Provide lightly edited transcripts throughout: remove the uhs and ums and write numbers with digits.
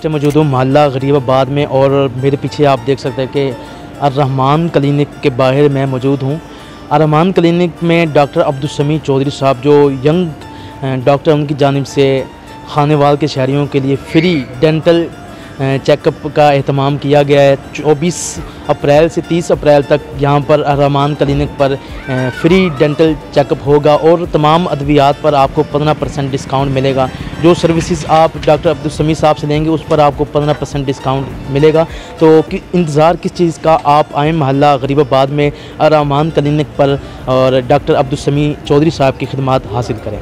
Time मौजूद हूँ मोहल्ला गरीबाबाद में और मेरे पीछे आप देख सकते हैं कि अर्रहमान क्लिनिक के बाहर मैं मौजूद हूँ। अर्रहमान क्लिनिक में डॉक्टर अब्दुल समी चौधरी साहब जो यंग डॉक्टर उनकी जानिब से खानेवाल के शहरियों के लिए फ्री डेंटल चेकअप का एहतमाम किया गया है। 24 अप्रैल से 30 अप्रैल तक यहाँ पर अर्रहमान क्लिनिक पर फ्री डेंटल चेकअप होगा और तमाम अद्वियात पर आपको 15% डिस्काउंट मिलेगा। जो सर्विसेज आप डॉक्टर अब्दुल समी साहब से लेंगे उस पर आपको 15% डिस्काउंट मिलेगा। तो इंतज़ार किस चीज़ का, आप आएँ मोहल्ला गरीबाबाद में अर्रहमान क्लिनिक पर और डॉक्टर अब्दुल समी चौधरी साहब की खिदमत हासिल करें।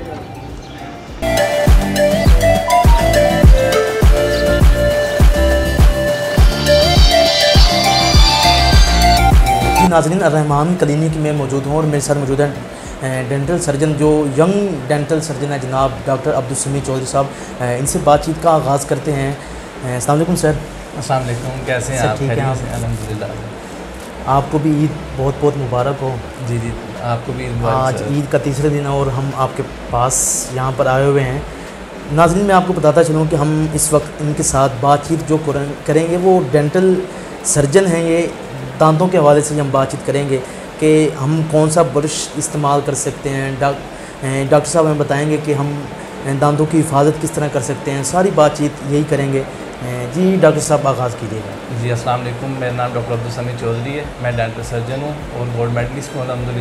नाज़रीन, अर्रहमान क्लिनिक में मौजूद हूँ और मेरे साथ मौजूद हैं डेंटल सर्जन जो यंग डेंटल सर्जन है जनाब डॉक्टर अब्दुल समी चौधरी साहब। इनसे बातचीत का आगाज़ करते हैं। अस्सलाम वालेकुम सर। अस्सलाम वालेकुम, कैसे हैं आप? ठीक है आप? अल्हम्दुलिल्लाह। आपको भी ईद बहुत बहुत मुबारक हो। जी जी, आपको भी ईद मुबारक। आज ईद का तीसरा दिन है और हम आपके पास यहाँ पर आए हुए हैं। नाज़रीन, मैं आपको बताता चलूँ कि हम इस वक्त इनके साथ बातचीत जो करेंगे वो डेंटल सर्जन हैं। ये दांतों के हवाले से हम बातचीत करेंगे कि हम कौन सा ब्रश इस्तेमाल कर सकते हैं। डॉक्टर साहब हमें बताएंगे कि हम दांतों की हिफाजत किस तरह कर सकते हैं। सारी बातचीत यही करेंगे। जी डॉक्टर साहब आगाज़ कीजिएगा। जी अस्सलाम वालेकुम, मेरा नाम डॉक्टर अब्दुल समी चौधरी है। मैं डेंटल सर्जन हूँ और गोल्ड मेडलिस्ट हूँ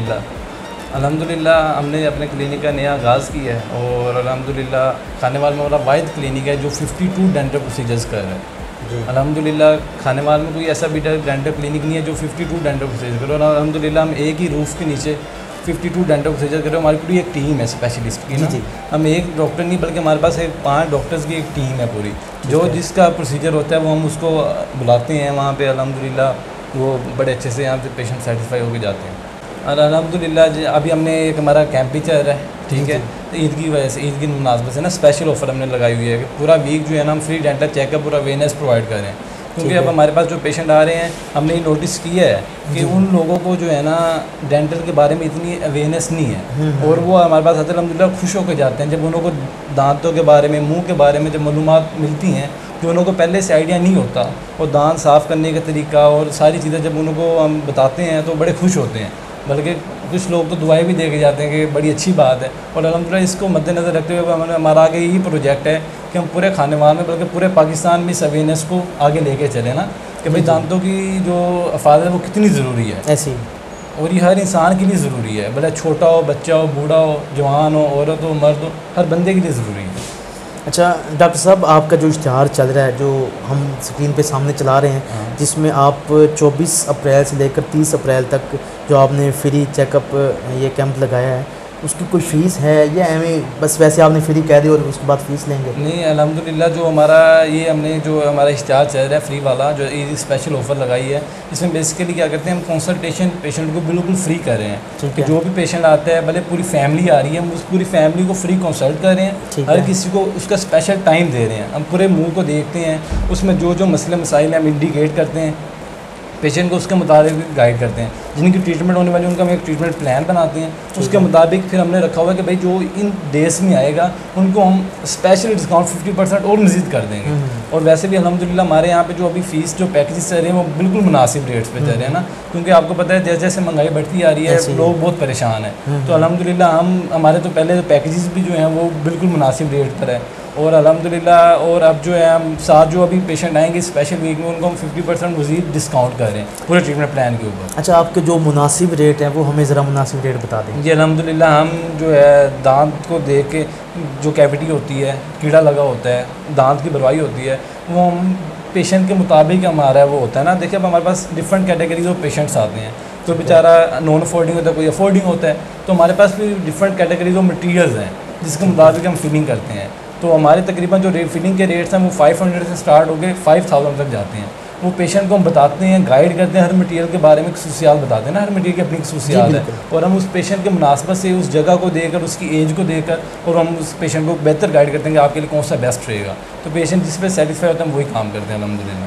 अल्हम्दुलिल्लाह। हमने अपने क्लिनिक का नया आगाज़ किया है और अल्हम्दुलिल्लाह खानेवाल में हमारा वाहिद क्लिनिक है जो 52 डेंटल प्रोसीजर्स कर रहे हैं। अल्हम्दुलिल्लाह खानेवाल में कोई ऐसा भी डेंटल क्लिनिक नहीं है जो 52 डेंटल प्रोसीजर करो। और अल्हम्दुलिल्लाह हम एक ही रूफ़ के नीचे 52 डेंटल प्रोसीजर करें। हमारी पूरी एक टीम है स्पेशलिस्ट की ना। हम एक डॉक्टर नहीं बल्कि हमारे पास 5 डॉक्टर्स की एक टीम है पूरी, जो जिसका प्रोसीजर होता है वो हम उसको बुलाते हैं वहाँ पे। अल्हम्दुलिल्लाह वो बड़े अच्छे से यहाँ से पेशेंट सेटिस्फाई होकर जाते हैं। और अल्हम्दुलिल्लाह अभी हमने एक हमारा कैंप भी चल रहा है, ठीक है। तो ईद की वजह से, ईद की मुनासबत से ना स्पेशल ऑफ़र हमने लगाई हुई है कि पूरा वीक जो है ना हम फ्री डेंटल चेकअप पूरा अवेयरनेस प्रोवाइड कर रहे हैं। क्योंकि अब हमारे पास जो पेशेंट आ रहे हैं हमने ये नोटिस किया है कि उन लोगों को जो है ना डेंटल के बारे में इतनी अवेयरनेस नहीं है और वो हमारे पास अल्हम्दुलिल्लाह खुश होकर जाते हैं जब उनको दांतों के बारे में, मुंह के बारे में जब मालूमात मिलती हैं जो उनको पहले से आइडिया नहीं होता। और दांत साफ़ करने का तरीका और सारी चीज़ें जब उनको हम बताते हैं तो बड़े खुश होते हैं। बल्कि कुछ लोग तो दुआएं भी दे के जाते हैं कि बड़ी अच्छी बात है। और अल्हम्दुलिल्लाह इसको मद्देनज़र रखते हुए हमारा आगे यही प्रोजेक्ट है कि हम पूरे खानेवाल में बल्कि पूरे पाकिस्तान में इस अवेयरनेस को आगे लेके चलें ना, कि भाई दांतों की जो हिफाजत है वो कितनी ज़रूरी है ऐसी, और ये हर इंसान के लिए ज़रूरी है, भले छोटा हो, बच्चा हो, बूढ़ा हो, जवान हो, औरत हो, मर्द हो, हर बंदे के लिए ज़रूरी है। अच्छा डॉक्टर साहब, आपका जो इश्तिहार चल रहा है जो हम स्क्रीन पे सामने चला रहे हैं जिसमें आप 24 अप्रैल से लेकर 30 अप्रैल तक जो आपने फ्री चेकअप ये कैंप लगाया है उसकी कोई फ़ीस है या एवं बस वैसे आपने फ्री कह दी और उसके बाद फ़ीस लेंगे? नहीं, अल्हम्दुलिल्लाह जो हमारा ये हमने जो हमारा इश्तिहार चल रहा है फ्री वाला जो ईद स्पेशल ऑफ़र लगाई है, इसमें बेसिकली क्या करते हैं हम कंसल्टेशन पेशेंट को बिल्कुल फ्री कर रहे हैं। कि जो भी पेशेंट आता है, भले पूरी फैमिली आ रही है, हम उस पूरी फैमिली को फ्री कंसल्ट कर रहे हैं। हर किसी को उसका स्पेशल टाइम दे रहे हैं। हम पूरे मुँह को देखते हैं, उसमें जो जो मसले मसाइल हैं हम इंडिकेट करते हैं, पेशेंट को उसके मुताबिक गाइड करते हैं। जिनकी ट्रीटमेंट होने वाली उनका हम एक ट्रीटमेंट प्लान बनाते हैं, उसके मुताबिक फिर हमने रखा हुआ है कि भाई जो इन डेज में आएगा उनको हम स्पेशल डिस्काउंट 50% और मज़ीद कर देंगे। और वैसे भी अल्हम्दुलिल्लाह हमारे यहाँ पे जो अभी फ़ीस जो पैकेजेस चल रहे हैं वो बिल्कुल मुनासिब रेट्स पे चल रहे हैं ना, क्योंकि आपको पता है जैसे जैसे महंगाई बढ़ती आ रही है लोग बहुत परेशान हैं। तो अल्हम्दुलिल्लाह हमारे तो पहले पैकेजेस भी जो हैं वो बिल्कुल मुनासिब रेट पर है। और अल्हम्दुलिल्लाह और अब जो है हम साथ जो अभी पेशेंट आएंगे स्पेशल वीक में उनको हम 50% मज़ीद डिस्काउंट कर रहे हैं पूरे ट्रीटमेंट प्लान के ऊपर। अच्छा, आपके जो मुनासिब रेट है वो हमें ज़रा मुनासिब रेट बता दें। जी अल्हम्दुलिल्लाह हम जो है दांत को देख के जो कैविटी होती है, कीड़ा लगा होता है, दांत की बरवाई होती है, वो हम पेशेंट के मुताबिक हमारा वो होता है ना। देखिए अब हमारे पास डिफरेंट कैटेगरीज ऑफ पेशेंट्स आते हैं, तो बेचारा नॉन अफोर्डिंग होता है, कोई अफोर्डिंग होता है, तो हमारे पास भी डिफरेंट कैटेगरीज ऑफ मटीरियल्स हैं जिसके मुताबिक हम फिलिंग करते हैं। तो हमारे तकरीबन जो फिलिंग के रेट्स हैं वो 500 से स्टार्ट हो गए 5000 तक जाते हैं। वो पेशेंट को हम बताते हैं, गाइड करते हैं, हर मटीरियल के बारे में खसूसियात बताते हैं ना, हर मटीरियल की अपनी खसूसियात है। और हम उस पेशेंट के मुनासबत से उस जगह को देकर, उसकी एज को देकर और हम उस पेशेंट को बेहतर गाइड करते हैं कि आपके लिए कौन सा बेस्ट रहेगा। तो पेशेंट जिस पर सेटिस्फाई होता है हम वही काम करते हैं अल्हम्दुलिल्लाह।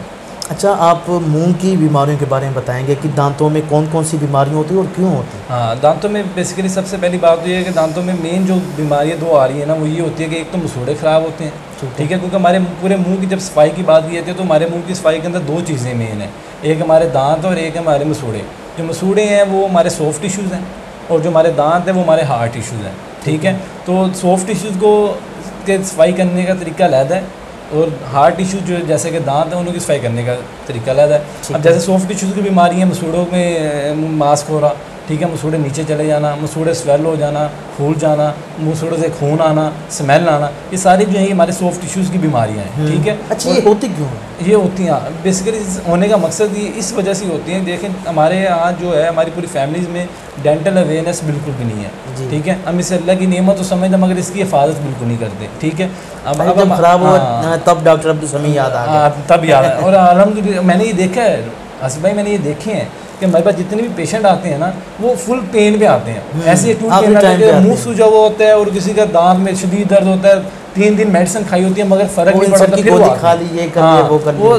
अच्छा, आप मुंह की बीमारियों के बारे में बताएंगे कि दांतों में कौन कौन सी बीमारियां होती हैं और क्यों होती हैं? हाँ, दांतों में बेसिकली सबसे पहली बात तो ये है कि दांतों में मेन जो बीमारियाँ दो आ रही है ना, वो ये होती है कि एक तो मसूड़े ख़राब होते हैं, ठीक है, क्योंकि हमारे पूरे मुंह की जब सफाई की बात की जाती है तो हमारे मुंह की सफाई के अंदर दो चीज़ें मेन है, एक हमारे दांत और एक हमारे मसूड़े। जो मसूड़े हैं वो हमारे सॉफ्ट टिश्यूज़ हैं और जो हमारे दांत हैं वो हमारे हार्ड टिश्यूज़ हैं, ठीक है। तो सॉफ्ट टिश्यूज़ को के सफाई करने का तरीका अलग है और हार्ड टिश्यूज जो जैसे कि दांत हैं उनकी सफाई करने का तरीका अलग है। अब जैसे सॉफ्ट टिश्यूज़ की बीमारी है, मसूड़ों में मास्क हो रहा, ठीक है, मसूड़े नीचे चले जाना, मसूड़े स्वेल हो जाना, फूल जाना, मसूड़ों से खून आना, स्मेल आना, ये सारी जो है हमारे सॉफ्ट टिश्यूज़ की बीमारियाँ हैं, ठीक है। अच्छा, ये होती क्यों है? ये होती हैं बेसिकली होने का मकसद ये इस वजह से होती हैं। देखें हमारे यहाँ जो है हमारी पूरी फैमिलीज़ में डेंटल अवेयरनेस बिल्कुल भी नहीं है, ठीक है। हम इसे अल्लाह की नेमत तो समझते मगर इसकी हिफाजत बिल्कुल नहीं करते, ठीक है। अब ख़राब हुआ तब डॉक्टर अब्दुल समी याद आ गया, तब याद है। और अल्हम्दुलिल्लाह मैंने ये देखा है आसिफ भाई, मैंने ये देखे हैं कि हमारे पास जितने भी पेशेंट आते हैं ना वो फुल पेन पे आते हैं, ऐसे मुंह सूजा हुआ होता है और किसी का दांत में शदीद दर्द होता है, 3 दिन मेडिसिन खाई होती है मगर फ़र्क नहीं पड़ता, फिर वो खा ली ये कर वो कर वो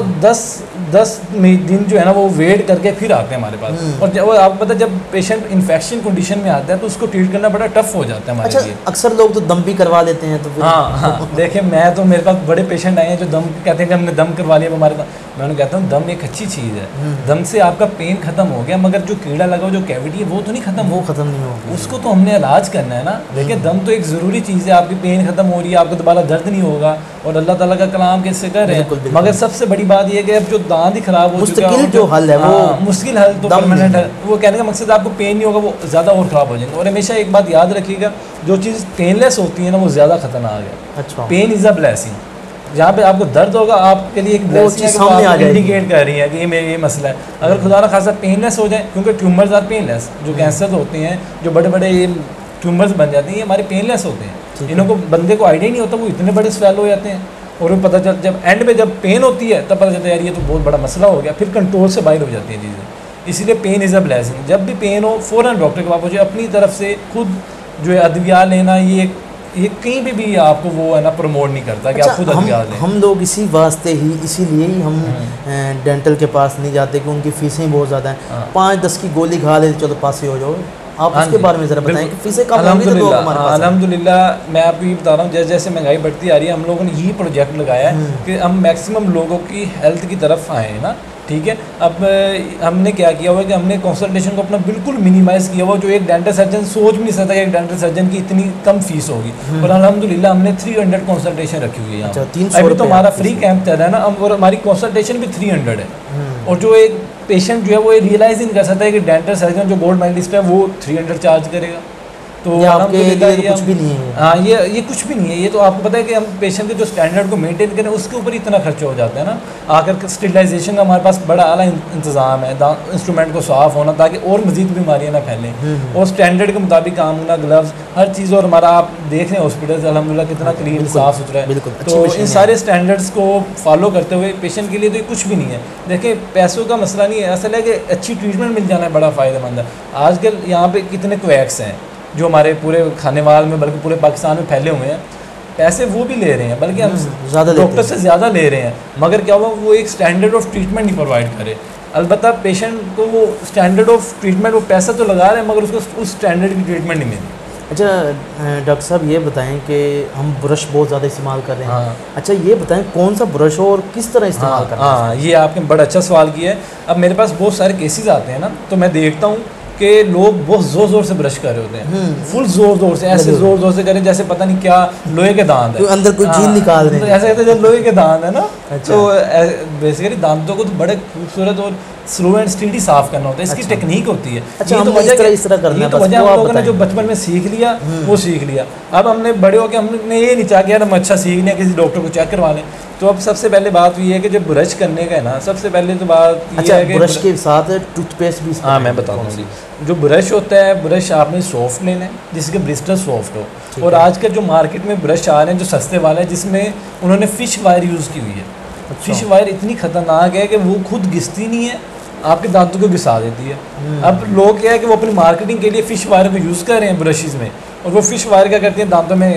10 दिन जो है ना वो वेट करके फिर आते हैं हमारे पास। और जब आपको पता है जब पेशेंट इन्फेक्शन कंडीशन में आता है तो उसको ट्रीट करना बड़ा टफ हो जाता है हमारे लिए। अक्सर लोग तो दम भी करवा लेते हैं तो हाँ, देखिए मैं तो मेरे पास बड़े पेशेंट आए हैं जो दम कहते हैं कि हमने दम करवा लिया हमारे पास। मैं उन्हें कहता हूँ दम एक अच्छी चीज़ है, दम से आपका पेन खत्म हो गया मगर जो कीड़ा लगा जो कैविटी है वो तो नहीं खत्म, वो खत्म नहीं होगा, उसको तो हमने इलाज करना है ना। देखिए दम तो एक ज़रूरी चीज़ है, आपकी पेन खत्म हो रही है, आपको दोबारा दर्द नहीं होगा और अल्लाह ताला का कलाम कैसे कर रहे हैं। मगर सबसे बड़ी बात यह है कि अब जो दांत ही खराब हो चुका है, जो हल है वो मुश्किल हल तो परमानेंट है। वो कहने का मकसद आपको पेन नहीं होगा, वो ज़्यादा और ख़राब हो जाएंगे। और हमेशा एक बात याद रखिएगा, जो चीज़ पेनलेस होती है ना वो ज़्यादा खतरनाक है। अच्छा, पेन इज़ अ ब्लेसिंग। जहाँ पे आपको दर्द होगा आपके लिए एक ब्लेसिंग है कि वो आपको इंडिकेट कर रही है कि ये मेरे ये मसला है। अगर खुदा ना खासा पेनलेस हो जाए, क्योंकि ट्यूमर्स आर पेनलेस, जो कैंसर होते हैं, जो बड़े बड़े ये ट्यूमर्स बन जाते हैं, ये हमारे पेनलेस होते हैं। इनको बंदे को आइडिया नहीं होता, वो इतने बड़े स्वेल हो जाते हैं और वो पता चल जब एंड में जब पेन होती है तब पता चलता है यार ये तो बहुत बड़ा मसला हो गया, फिर कंट्रोल से बाहर हो जाती हैं चीज़ें। इसीलिए पेन इज़ अ ब्लेसिंग। जब भी पेन हो फ़ौरन डॉक्टर के पास पहुंचे, अपनी तरफ से खुद जो है अद्विया लेना ये कहीं पे भी आपको वो है ना प्रमोट नहीं करता कि आप खुद अद्विया लें। हम लोग इसी वास्ते ही इसीलिए ही हम डेंटल के पास नहीं जाते कि उनकी फ़ीसें बहुत ज़्यादा हैं। 5-10 की गोली खा ले चलो पास ही हो जाओ। आप उसके बारे में ज़रा बताएं कि फीसें कम होंगी तो लोग हमारे पास। अल्हम्दुलिल्लाह मैं आपको ये बता रहा हूँ, जैसे जैसे महंगाई बढ़ती आ रही है हम लोगों ने यही प्रोजेक्ट लगाया है कि हम मैक्सिमम लोगों की हेल्थ की तरफ आए ना, ठीक है। अब हमने क्या किया हुआ है कि हमने कंसल्टेशन को अपना बिल्कुल मिनिमाइज़ किया हुआ, जो एक डेंटल सर्जन सोच भी नहीं सकता कि एक डेंटल सर्जन की इतनी कम फीस होगी। और अल्हम्दुलिल्लाह हमने 300 कंसल्टेशन रखी हुई है यहाँ। अभी तो हमारा फ्री कैंप चल रहा है ना, और हमारी कंसल्टेशन भी 300 है। और जो एक पेशेंट जो है वो रियलाइज़ नहीं कर सकता है कि डेंटल सर्जन जो गोल्ड मेडलिस्ट है वो 300 चार्ज करेगा। तो आपके लिए कुछ भी नहीं है। हाँ, ये कुछ भी नहीं है। ये तो आपको पता है कि हम पेशेंट के जो स्टैंडर्ड को मेंटेन करें उसके ऊपर इतना खर्चा हो जाता है ना। आकर स्टेरिलाइजेशन का हमारे पास बड़ा आला इंतज़ाम है, इंस्ट्रूमेंट को साफ़ होना ताकि और मज़ीद बीमारियाँ ना फैलें, और स्टैंडर्ड के मुताबिक काम होना, ग्लव्स हर चीज़। और हमारा आप देख रहे हैं हॉस्पिटल अल्हम्दुलिल्लाह कितना क्लीन साफ़ सुथरा है। तो इन सारे स्टैंडर्ड्स को फॉलो करते हुए पेशेंट के लिए तो ये कुछ भी नहीं है। देखिए पैसों का मसला नहीं है, असल है कि अच्छी ट्रीटमेंट मिल जाना बड़ा फ़ायदेमंद है। आजकल यहाँ पे कितने क्वैक्स हैं जो हमारे पूरे खानेवाल में बल्कि पूरे पाकिस्तान में फैले हुए हैं, पैसे वो भी ले रहे हैं बल्कि हम ज़्यादा डॉक्टर से ज़्यादा ले रहे हैं, मगर क्या हुआ वो एक स्टैंडर्ड ऑफ ट्रीटमेंट नहीं प्रोवाइड करे। अलबत्ता पेशेंट को वो स्टैंडर्ड ऑफ ट्रीटमेंट, वो पैसा तो लगा रहे हैं मगर उसको उस स्टैंडर्ड की ट्रीटमेंट नहीं मिली। अच्छा डॉक्टर साहब ये बताएं कि हम ब्रश बहुत ज़्यादा इस्तेमाल कर रहे हैं। हाँ। अच्छा ये बताएं कौन सा ब्रश हो और किस तरह इस्तेमाल करना है? हाँ, ये आपने बड़ा अच्छा सवाल किया है। अब मेरे पास बहुत सारे केसेस आते हैं ना, तो मैं देखता हूँ कि लोग बहुत ज़ोर ज़ोर से ब्रश कर रहे होते हैं, फुल ज़ोर से, ऐसे ज़ोर ज़ोर से करें जैसे पता नहीं क्या लोहे के दांत है, अंदर कोई चीज़ निकाल रहे हैं, ऐसे कहते हैं लोहे के दांत है ना। अच्छा। तो बेसिकली दांतों को तो बड़े खूबसूरत और स्लो एंड स्टीडी साफ करना होता है, इसकी टेक्निक होती है। अच्छा, ये तो वजह करना तो वजह हम लोगों ने जो बचपन में सीख लिया वो सीख लिया। अब हमने बड़े होकर हमने ये नहीं चाह किया हम अच्छा सीख लिया, किसी डॉक्टर को चेक करवा लें। तो अब सबसे पहले बात ये है कि जब ब्रश करने का है ना, सबसे पहले तो बात ये है कि ब्रश के साथ टूथपेस्ट भी। हाँ मैं बताता हूँ। जो ब्रश होता है, ब्रश आपने सॉफ्ट लेना है जिसके ब्रिस्टल सॉफ्ट हो। और आजकल जो मार्केट में ब्रश आ रहे हैं जो सस्ते वाले हैं जिसमें उन्होंने फ़िश वायर यूज़ की हुई है। फ़िश वायर इतनी ख़तरनाक है कि वो खुद घिसती नहीं है, आपके दांतों को घिसा देती है। अब लोग क्या है कि वो अपनी मार्केटिंग के लिए फ़िश वायर को यूज़ कर रहे हैं ब्रशेज़ में, और वो फ़िश वायर क्या करती है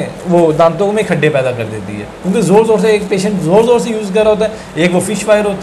दांतों में खड्डे पैदा कर देती है, क्योंकि ज़ोर ज़ोर से एक पेशेंट ज़ोर ज़ोर से यूज़ कर रहा होता है। एक वो फ़िश वायर होती है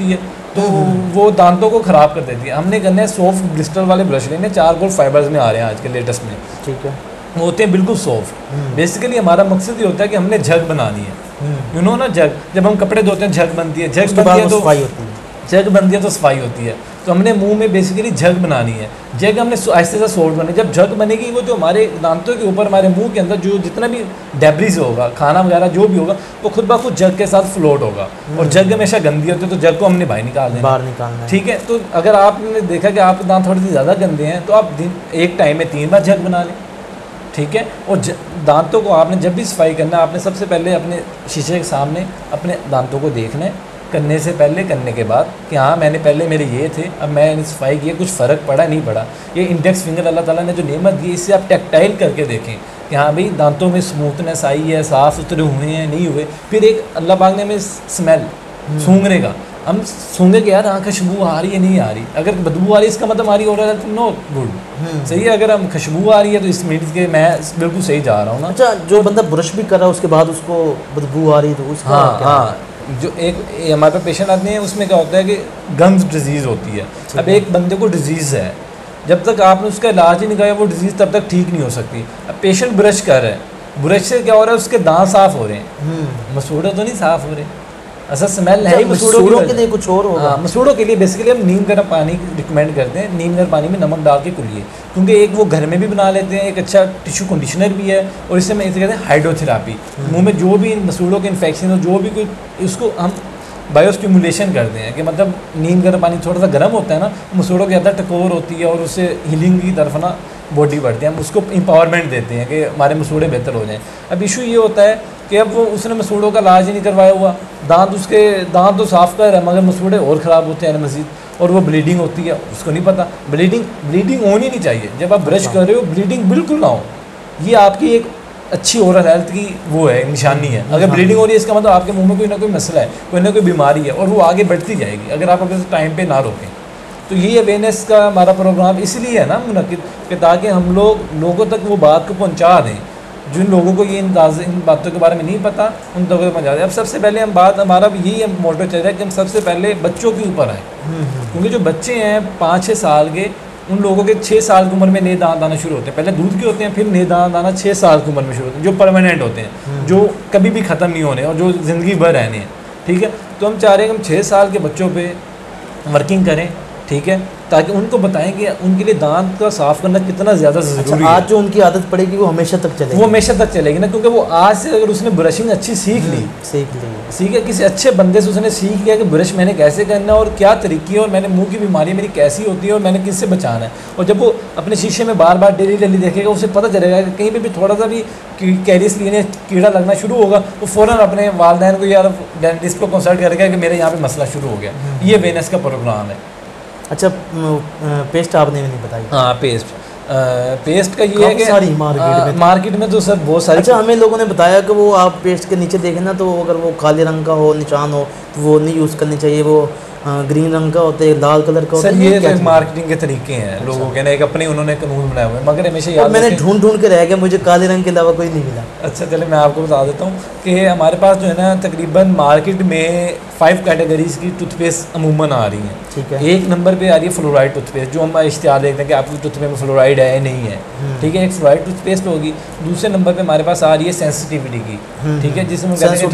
तो वो दांतों को ख़राब कर देती है। हमने करना है सॉफ्ट ब्रिस्टल वाले ब्रश लेने, 4 गोल्ड फाइबर्स में आ रहे हैं आज के लेटेस्ट में, ठीक है, वो होते हैं बिल्कुल सॉफ्ट। बेसिकली हमारा मकसद ये होता है कि हमने झग बनानी है, यू नो ना, झग, जब हम कपड़े धोते हैं झग बनती है, झग बनती है तो सफाई होती है, झग बनती है तो सफाई होती है। तो हमने मुंह में बेसिकली झग बनानी है, झग हमने आहिस्ते से सॉफ्ट बनानी है। जब झग बनेगी वो जो हमारे दांतों के ऊपर हमारे मुंह के अंदर जो जितना भी डेब्रिज होगा, खाना वगैरह जो भी होगा, वो खुद ब खुद झग के साथ फ्लोट होगा। और झग हमेशा गंदी होती है, तो झग को हमने बाहर निकालना है, ठीक है। तो अगर आपने देखा कि आपके दांत थोड़े से ज़्यादा गंदे हैं तो आप एक टाइम में 3 बार झग बना लें, ठीक है। और दांतों को आपने जब भी सफाई करना है, आपने सबसे पहले अपने शीशे के सामने अपने दांतों को देखना है, करने से पहले करने के बाद, कि हाँ मैंने पहले मेरे ये थे, अब मैंने सफाई की, कुछ फ़र्क पड़ा नहीं पड़ा। ये इंडेक्स फिंगर अल्लाह ताला ने जो नेमत दी, इससे आप टैक्टाइल करके देखें कि हाँ भाई दांतों में स्मूथनेस आई है, साफ़ सुथरे हुए हैं नहीं हुए। फिर एक अल्लाह पाक ने हमें स्मेल सूंघने का, हम सूंघे कि यार हाँ खुशबू आ रही है नहीं आ रही, अगर बदबू आ रही है इसका मतलब हमारी ऑर्डर है नॉट गुड, सही है। अगर हम खुशबू आ रही है तो इस मीन्स के मैं बिल्कुल सही जा रहा हूँ ना। अच्छा, जो बंदा ब्रश भी कर रहा है उसके बाद उसको बदबू आ रही है तो उसका हाँ, जो एक हमारे पास पेशेंट आते हैं उसमें क्या होता है कि गम्स डिजीज़ होती है। अब एक बंदे को डिजीज़ है, जब तक आपने उसका इलाज ही नहीं किया वो डिजीज़ तब तक ठीक नहीं हो सकती। अब पेशेंट ब्रश कर रहा है, ब्रश से क्या हो रहा है, उसके दांत साफ़ हो रहे हैं, मसूड़े तो नहीं साफ़ हो रहे, ऐसा स्मेल है ही मसूड़ों के लिए कुछ और होगा। मसूड़ों के लिए बेसिकली हम नीम गर्म पानी रिकमेंड करते हैं, नीम गर्म पानी में नमक डाल के कुलिए, क्योंकि एक वो घर में भी बना लेते हैं, एक अच्छा टिश्यू कंडीशनर भी है, और इससे मैं इसे कहते हैं हाइड्रोथेरापी। मुंह में जो भी मसूड़ों के इन्फेक्शन हो, जो भी कोई, उसको हम बायोस्टिमुलेशन करते हैं कि मतलब नीम गर्म पानी थोड़ा सा गर्म होता है ना, मसूड़ों के अंदर टकोर होती है और उससे हीलिंग की तरफ ना बॉडी बढ़ती है, हम उसको एम्पावरमेंट देते हैं कि हमारे मसूड़े बेहतर हो जाएं। अब इशू ये होता है कि अब वो उसने मसूड़ों का इलाज ही नहीं करवाया हुआ, उसके दांत तो साफ़ कर रहा है मगर मसूड़े और ख़राब होते हैं मज़ीद, और वो ब्लीडिंग होती है, उसको नहीं पता। ब्लीडिंग होनी नहीं चाहिए, जब आप ब्रश कर रहे हो ब्लीडिंग बिल्कुल ना हो, ये आपकी एक अच्छी ओरल हेल्थ की वो है, निशानी है। अगर ब्लीडिंग हो रही है इसका मतलब आपके मुंह में कोई ना कोई मसला है, कोई ना कोई बीमारी है, और वो आगे बढ़ती जाएगी अगर आप अगर टाइम पे ना रोकें। तो यही अवेयरनेस का हमारा प्रोग्राम इसलिए है ना मुनक़िद, कि ताकि हम लोगों तक वो बात को पहुँचा दें, जिन लोगों को ये इन बातों के बारे में नहीं पता उन लोगों को पहुँचा दें। अब सबसे पहले हम बात, हमारा यही मोटो चल रहा है कि हम सबसे पहले बच्चों के ऊपर आए, क्योंकि जो बच्चे हैं 5-6 साल के, उन लोगों के 6 साल की उम्र में नए दांत आना शुरू होते हैं। पहले दूध के होते हैं, फिर नए दांत आना 6 साल की उम्र में शुरू होते हैं, जो परमानेंट होते हैं, जो कभी भी ख़त्म नहीं होने और जो ज़िंदगी भर रहने हैं, ठीक है। तो हम चाह रहे हैं कि हम 6 साल के बच्चों पे वर्किंग करें, ठीक है, ताकि उनको बताएं कि उनके लिए दांत का साफ़ करना कितना ज़्यादा ज़रूरी है। आज जो उनकी आदत पड़ेगी वो हमेशा तक चलेगी, वो हमेशा तक चलेगी ना, क्योंकि वो आज से अगर उसने ब्रशिंग अच्छी सीख ली, सीख है किसी अच्छे बंदे से उसने सीख लिया कि ब्रश मैंने कैसे करना है और क्या तरीके है, और मैंने मुंह की बीमारी मेरी कैसी होती है और मैंने किससे बचाना है। और जब वो अपने शीशे में बार बार डेली देखेगा, उसे पता चलेगा कि कहीं पे भी थोड़ा सा भी कैरियस लेने कीड़ा लगना शुरू होगा, वो फ़ौरन अपने वालिदैन को या डेंटिस्ट को कंसल्ट करेगा कि मेरे यहाँ पे मसला शुरू हो गया। ये अवेयरनेस का प्रोग्राम है। अच्छा, पेस्ट आपने भी नहीं बताई। हाँ, पेस्ट का ये है कि सारी मार्केट में तो सर बहुत सारी। अच्छा, हमें लोगों ने बताया कि वो आप पेस्ट के नीचे देखें ना, तो अगर वो काले रंग का हो, निशान हो, तो वो नहीं यूज़ करनी चाहिए, वो ग्रीन रंग का होता है, लाल कलर का होता है। सर ये तो मार्केटिंग के तरीके हैं लोगों के ना, एक अपने उन्होंने कानून बनाए हुए हैं, मगर हमेशा याद मैंने ढूंढ के रह गया, मुझे काले रंग के अलावा कोई नहीं मिला। अच्छा चले मैं आपको बता देता हूँ कि हमारे पास जो है ना तकरीबन मार्केट में 5 कैटेगरीज की टूथपेस्ट अमूमन आ रही हैं, ठीक है। 1 नंबर पे आ रही है फ्लोराइड टूथपेस्ट, जो हम इश्तिहार देखते हैं कि आपकी टूथपेस्ट में फ्लोराइड है नहीं है, ठीक है, एक फ्लोराइड टूथपेस्ट होगी। दूसरे नंबर पे हमारे पास आ रही है सेंसिटिविटी की, ठीक है, जिसमें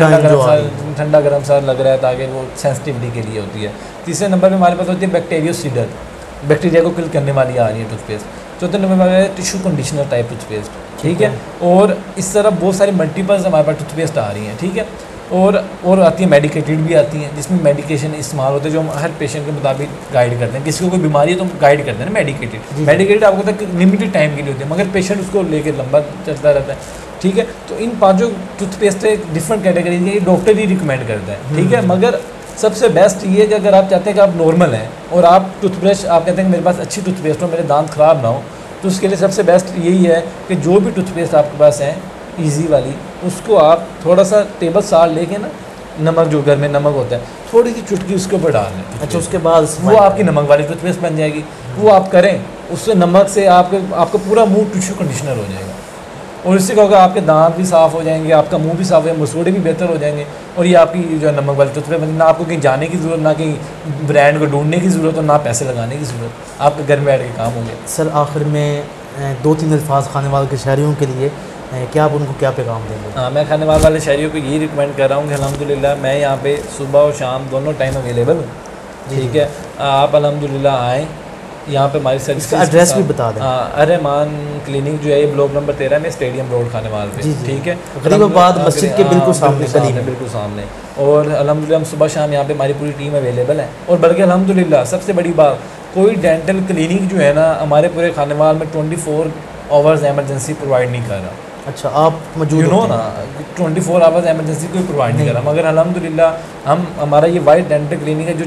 ठंडा गर्म सा लग रहा है ताकि वो सेंसिटिविटी के लिए होती है। तीसरे नंबर पे हमारे पास होती है बैक्टीरियोसीडर, बैक्टीरिया को किल करने वाली आ रही है टूथपेस्ट। चौथे नंबर में है टिश्यू कंडीशनर टाइप टूथपेस्ट, ठीक है। और इस तरह बहुत सारी मल्टीपल्स हमारे पास टूथपेस्ट आ रही हैं, ठीक है। और आती है मेडिकेटेड भी आती हैं, जिसमें मेडिकेशन इस्तेमाल होते हैं जो हम हर पेशेंट के मुताबिक गाइड करते हैं। किसी को कोई बीमारी है तो हम गाइड करते हैं ना मेडिकेटेड आपको तक लिमिटेड टाइम के लिए होती है, मगर पेशेंट उसको लेकर लंबा चलता रहता है, ठीक है। तो इन 5 टूथपेस्ट एक डिफरेंट कैटेगरी के डॉक्टर ही रिकमेंड करता है, ठीक है। मगर सबसे बेस्ट ये कि अगर आप चाहते हैं कि आप नॉर्मल हैं और आप टूथब्रश आप कहते हैं कि मेरे पास अच्छी टूथपेस्ट हो, मेरे दांत ख़राब ना हो, तो उसके लिए सबसे बेस्ट यही है कि जो भी टूथपेस्ट आपके पास है इजी वाली, उसको आप थोड़ा सा टेबल साल्ट लेके ना, नमक जो घर में नमक होता है, थोड़ी सी चुटकी उसके ऊपर डाल लें। अच्छा, उसके बाद वो आपकी नमक वाली टूथपेस्ट बन जाएगी। वो आप करें, उससे नमक से आपका पूरा मुंह टिश्यू कंडीशनर हो जाएगा। और इससे क्या होगा, आपके दांत भी साफ़ हो जाएंगे, आपका मुंह भी साफ़ हो जाएगा, मसूड़े भी बेहतर हो जाएंगे, और ये आपकी जो है नमक वाली तो ना आपको कहीं जाने की ज़रूरत, ना कहीं ब्रांड को ढूंढने की ज़रूरत, और ना पैसे लगाने की ज़रूरत, आपके घर में बैठ के काम होंगे। सर आखिर में 2-3 अल्फाज खानेवाल के शहरियों के लिए क्या आप उनको क्या पैगाम देंगे? हाँ, मैं खानेवाल वाले शहरियों को यही रिकमेंड कर रहा हूँ कि अल्हम्दुलिल्लाह मैं यहाँ पे सुबह और शाम दोनों टाइम अवेलेबल हूँ, ठीक है। आप अल्हम्दुलिल्लाह आएँ, यहाँ पे हमारी सर्विस का एड्रेस भी बता दें। अर्रहमान क्लिनिक जो है ये ब्लॉक नंबर 13 में स्टेडियम रोड खानेवाल पे, ठीक है, गरीबाबाद मस्जिद के बिल्कुल सामने, बिल्कुल सामने। और अल्हम्दुलिल्लाह हम सुबह शाम यहाँ पे हमारी पूरी टीम अवेलेबल है। और बल्कि अल्हम्दुलिल्लाह सबसे बड़ी बात, कोई डेंटल क्लिनिक जो है ना हमारे पूरे खानेवाल में 24 आवर्स एमरजेंसी प्रोवाइड नहीं कर रहा। अच्छा, आप मौजूद हो ना, 24 आवर्स एमरजेंसी कोई प्रोवाइड नहीं कर रहा, मगर अल्हम्दुलिल्लाह हमारा ये वाइट डेंटल क्लिनिक है जो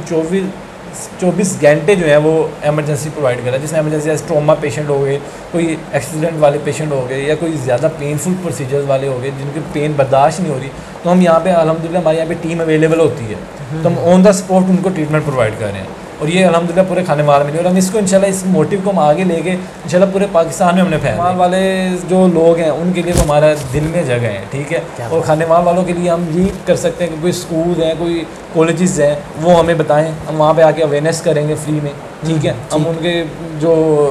24 घंटे जो है वो एमरजेंसी प्रोवाइड कर रहा है। जिसमें एमरजेंसी ट्रॉमा पेशेंट हो गए, कोई एक्सीडेंट वाले पेशेंट हो गए, या कोई ज़्यादा पेनफुल प्रोसीजर्स वाले हो गए जिनकी पेन बर्दाश्त नहीं हो रही, तो हम यहाँ पे अल्हम्दुलिल्लाह हमारे यहाँ पे टीम अवेलेबल होती है, तो हम ऑन द स्पॉट उनको ट्रीटमेंट प्रोवाइड कर रहे हैं। और ये अल्हम्दुलिल्लाह पूरे खानेवाल में, और हम इसको इंशाल्लाह इस मोटिव को हम आगे लेके इंशाल्लाह पूरे पाकिस्तान में हमने खानेवाल वाले जो लोग हैं उनके लिए तो हमारा दिल में जगह है, ठीक है। और खानेवाल वालों के लिए हम ये कर सकते हैं कि कोई स्कूल हैं, कोई कॉलेजेस हैं, वो हमें बताएं, हम वहाँ पे आके अवेयरनेस करेंगे फ्री में, ठीक है। हम उनके जो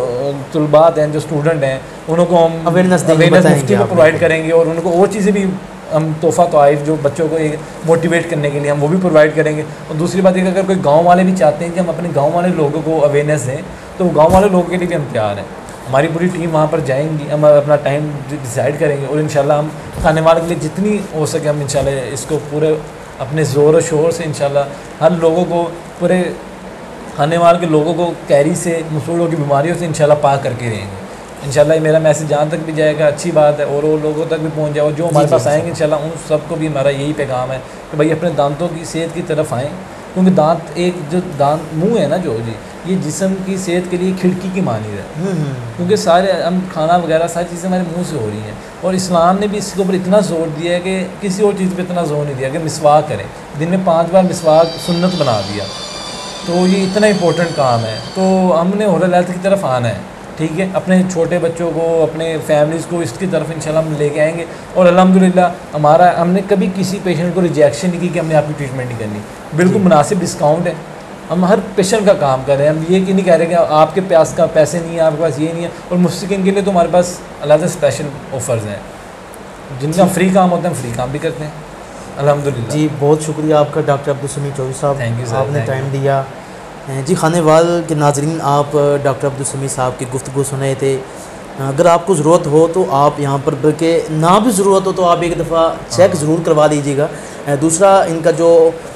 तलबात हैं, जो स्टूडेंट हैं, उनको हम अवेयरनेस मुफ्ती में प्रोवाइड करेंगे, और उनको और चीज़ें भी हम तोहफ़ा तोहफ़ जो बच्चों को मोटिवेट करने के लिए हम वो भी प्रोवाइड करेंगे। और दूसरी बात ये, अगर कोई गांव वाले भी चाहते हैं कि हम अपने गांव वाले लोगों को अवेयरनेस दें, तो गांव वाले लोगों के लिए भी हम तैयार हैं। हमारी पूरी टीम वहाँ पर जाएंगी, हम अपना टाइम डिसाइड करेंगे, और इंशाल्लाह हम खानेवाल के लिए जितनी हो सके हम इंशाल्लाह इसको पूरे अपने ज़ोर और शोर से इंशाल्लाह हर लोगों को, पूरे खानेवाल के लोगों को कैरी से, मसूड़ों की बीमारियों से इंशाल्लाह पाक करके रहेंगे। इंशाल्लाह मेरा मैसेज जहाँ तक भी जाएगा अच्छी बात है, और वो लोगों तक भी पहुँच जाए, जो हमारे पास आएंगे इंशाल्लाह उन सबको भी हमारा यही पैगाम है कि भाई अपने दांतों की सेहत की तरफ आएँ, क्योंकि दांत एक जो दांत मुंह है ना जो जी, ये जिस्म की सेहत के लिए खिड़की की मानी है, क्योंकि सारे हम खाना वगैरह सारी चीज़ें हमारे मुंह से हो रही हैं। और इस्लाम ने भी इसके ऊपर इतना ज़ोर दिया है कि किसी और चीज़ पर इतना ज़ोर नहीं दिया कि मिसवाक करें, दिन में 5 बार मिसवाक सुन्नत बना दिया, तो ये इतना इंपॉर्टेंट काम है। तो हमने ओरल हेल्थ की तरफ आना है, ठीक है। अपने छोटे बच्चों को, अपने फैमिलीज़ को इसकी तरफ इंशाल्लाह हम लेके आएंगे। और अल्हम्दुलिल्लाह हमने कभी किसी पेशेंट को रिजेक्शन नहीं की कि हमने आपकी ट्रीटमेंट नहीं करनी, बिल्कुल मुनासिब डिस्काउंट है। हम हर पेशेंट का काम कर रहे हैं, हम ये कि नहीं कह रहे कि आपके पास का पैसे नहीं है, आपके पास ये नहीं है। और मुस्तकिन के लिए तो हमारे पास अलग से स्पेशल ऑफर्स हैं, जिनका फ्री काम होता है हम फ्री काम भी करते हैं अल्हम्दुलिल्लाह। जी बहुत शुक्रिया आपका डॉक्टर अब्दुल समी चौधरी साहब, थैंक यू सर, आपने टाइम दिया। जी खानेवाल के नाजरीन, आप डॉक्टर अब्दुल समी साहब की गुफ्तगू सुने थे। अगर आपको ज़रूरत हो तो आप यहाँ पर, बल्कि ना भी ज़रूरत हो तो आप एक दफ़ा चेक ज़रूर करवा लीजिएगा। दूसरा, इनका जो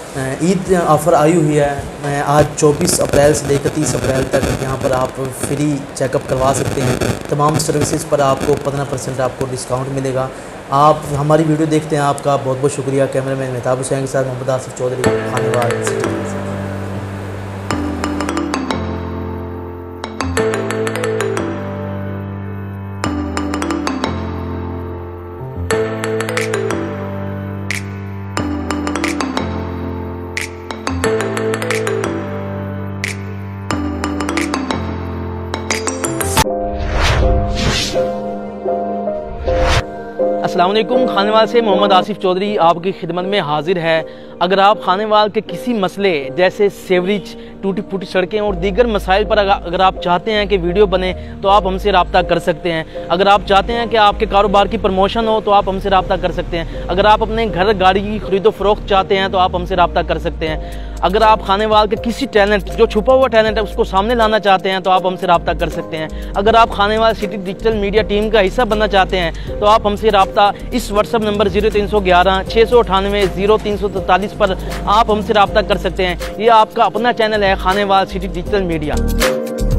ईद ऑफ़र आई हुई है, आज 24 अप्रैल से लेकर 30 अप्रैल तक यहाँ पर आप फ्री चेकअप करवा सकते हैं। तमाम सर्विसेज पर आपको 15% आपको डिस्काउंट मिलेगा। आप हमारी वीडियो देखते हैं, आपका बहुत बहुत शुक्रिया। कैमरामैन मेहताब हुसैन के साथ मोहम्मद आसिफ चौधरी, खानेवाल। अस्सलाम वालेकुम, खानेवाल से मोहम्मद आसिफ चौधरी आपकी खिदमत में हाजिर है। अगर आप खानेवाल के किसी मसले जैसे सेवरेज, टूटी फूटी सड़कें और दीगर मसाइल पर अगर आप चाहते हैं कि वीडियो बने तो आप हमसे रब्ता कर सकते हैं। अगर आप चाहते हैं कि आपके कारोबार की प्रमोशन हो तो आप हमसे रब्ता कर सकते हैं। अगर आप अपने घर गाड़ी की खरीदो फरोख्त चाहते हैं तो आप हमसे रब्ता कर सकते हैं। अगर आप खानेवाल के किसी टैलेंट, जो छुपा हुआ टैलेंट है, उसको सामने लाना चाहते हैं तो आप हमसे रब्ता कर सकते हैं। अगर आप Khanewal city digital media team का हिस्सा बनना चाहते हैं तो आप हमसे रब्ता इस व्हाट्सअप नंबर 0311 698 0343 पर आप हमसे रब्ता कर सकते हैं। ये आपका अपना चैनल है खानेवाल सिटी डिजिटल मीडिया।